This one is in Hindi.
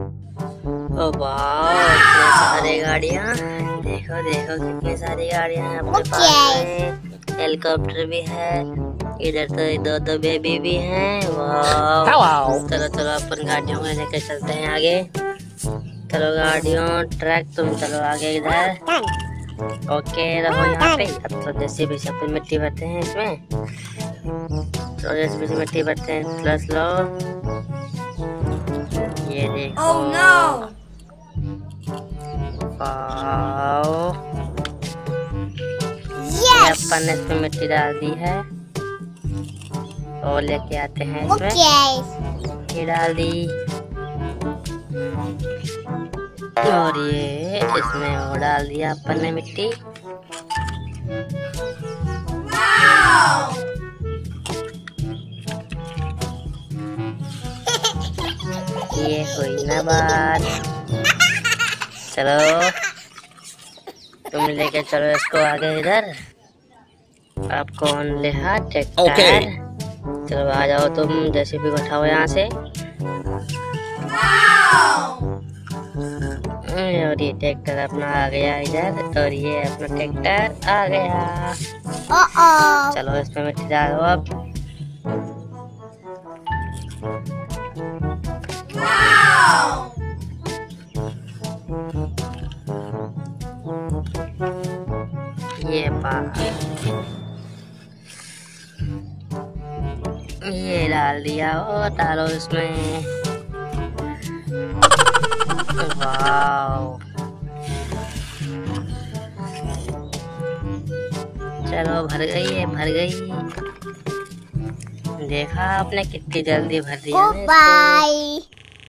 ओ वाह, इतने सारे गाड़ियाँ। देखो देखो कितनी सारी गाड़ियाँ हैं अपने पास में। हेलीकॉप्टर भी है, इधर तो दो दो बेबी भी हैं। वाह, चलो चलो अपन गाड़ियों को लेकर चलते हैं आगे। चलो गाड़ियों, ट्रक तुम चलो आगे इधर। ओके रहो यहाँ पे। अब तो जेसीबी से अपन मिट्टी भरते हैं इसमें। तो जेसीबी से मिट्टी भरते हैं। Slow slow. ये देखो। Oh no! ये अपन ने इसमें मिट्टी डाल दी है और लेके आते हैं इसमें। ये डाल दी और ये इसमें वो डाल दिया अपन ने मिट्टी। ये हुई ना बात। चलो तुम लेके चलो इसको आगे इधर। आप कौन ले हाथ ट्रैक्टर। चलो आ जाओ तुम, जेसीबी को उठाओ यहाँ से। और ये ट्रैक्टर अपना आ गया इधर और ये अपना ट्रैक्टर आ गया। चलो इसमें मिट्टी डालो अब। ये ये डाल दिया और डालो इसमें। वाव, चलो भर गई है, भर गई। देखा आपने कितनी जल्दी भर दिया। बाय।